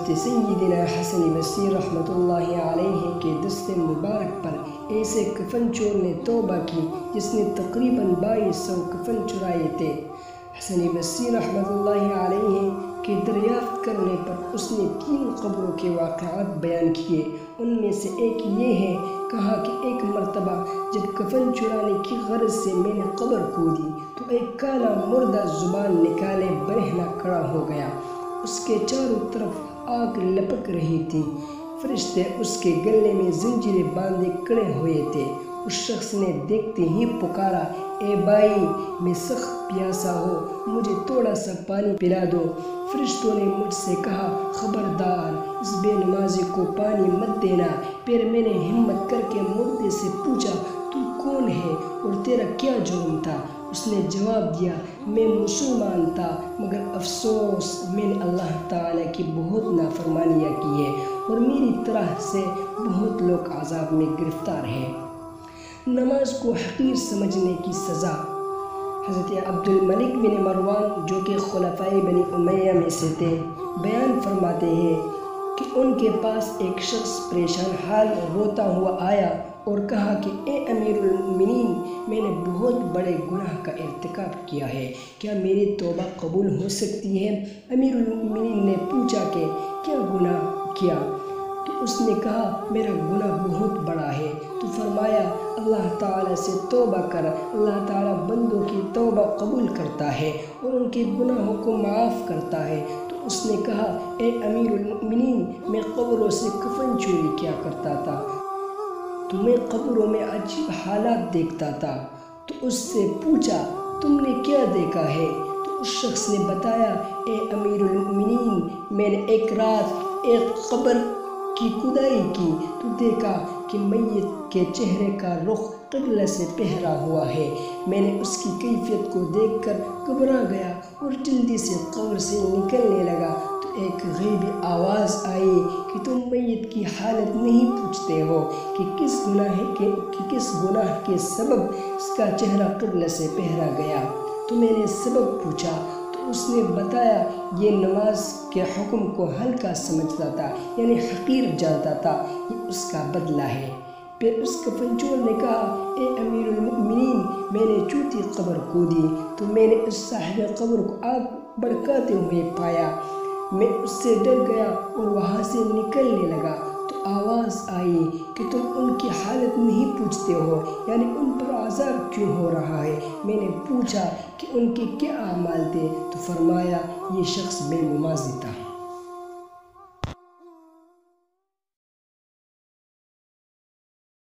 حضرت سیدنا حسن بصری رحمۃ اللہ علیہ کے دست مبارک پر ایسے کفن چور نے توبہ کی جس نے تقریباً 2200 کفن چرائے تھے۔ حسن بصری رحمۃ اللہ علیہ کے دریافت کرنے پر اس نے 3 قبروں کے واقعات بیان کیے۔ ان میں سے ایک یہ ہے، کہا کہ ایک مرتبہ جب کفن چرانے کی غرض سے میں نے قبر کھودی تو ایک کالا مردہ زبان نکالے برہنہ کھڑا ہو گیا۔ اس کے چاروں طرف آگ لپک رہی تھی۔ فرشتے اس کے گلے میں زنجیریں باندھے کھڑے ہوئے تھے۔ اس شخص نے دیکھتے ہی پکارا، اے بھائی، میں سخت پیاسا ہوں، مجھے تھوڑا سا پانی پلا دو۔ فرشتوں نے مجھ سے کہا، خبردار، اس بے نمازی کو پانی مت دینا۔ پھر میں نے ہمت کر کے مردے سے پوچھا، تو کون ہے اور تیرا کیا جرم تھا؟ اس نے جواب دیا، میں مسلمان تھا، مگر افسوس میں نے اللہ تعالیٰ کی بہت نافرمانیاں کی ہے اور میری طرح سے بہت لوگ عذاب میں گرفتار ہیں۔ نماز کو حقیر سمجھنے کی سزا۔ حضرت عبد الملک بن مروان جو کہ خلفائے بنی امیہ میں سے تھے، بیان فرماتے ہیں کہ ان کے پاس ایک شخص پریشان حال روتا ہوا آیا اور کہا کہ اے امیر المومنین، میں نے بہت بڑے گناہ کا ارتکاب کیا ہے، کیا میری توبہ قبول ہو سکتی ہے؟ امیر المومنین نے پوچھا کہ کیا گناہ کیا؟ تو اس نے کہا، میرا گناہ بہت بڑا ہے۔ تو فرمایا، اللہ تعالیٰ سے توبہ کر، اللہ تعالیٰ بندوں کی توبہ قبول کرتا ہے اور ان کے گناہوں کو معاف کرتا ہے۔ تو اس نے کہا، اے امیر المومنین، میں قبروں سے کفن چوری کیا کرتا تھا، تو میں قبروں میں عجیب حالات دیکھتا تھا۔ تو اس سے پوچھا، تم نے کیا دیکھا ہے؟ تو اس شخص نے بتایا، اے امیر المومنین، میں نے ایک رات ایک قبر کی کھدائی کی تو دیکھا کہ میت کے چہرے کا رخ قبلہ سے پہرا ہوا ہے۔ میں نے اس کی کیفیت کو دیکھ کر گھبرا گیا اور جلدی سے قبر سے نکلنے لگا تو ایک غیبی آواز آئی کہ تم میت کی حالت نہیں پوچھتے ہو کہ کس گناہ کے سبب اس کا چہرہ قبلہ سے پہرا گیا۔ تو میں نے سبب پوچھا تو اس نے بتایا، یہ نماز کے حکم کو ہلکا سمجھتا تھا، یعنی حقیر جانتا تھا، یہ اس کا بدلہ ہے۔ پھر اس کفن چور نے کہا، اے امیر المومنین، میں نے چوتھی قبر کھودی تو میں نے اس صاحب قبر کو آگ بھڑکاتے ہوئے پایا۔ میں اس سے ڈر گیا اور وہاں سے نکلنے لگا تو آواز آئی کہ تم ان کی حالت نہیں پوچھتے ہو، یعنی ان پر عذاب کیوں ہو رہا ہے؟ میں نے پوچھا کہ ان کے کیا اعمال تھے تو فرمایا، یہ شخص بے نمازی تھا۔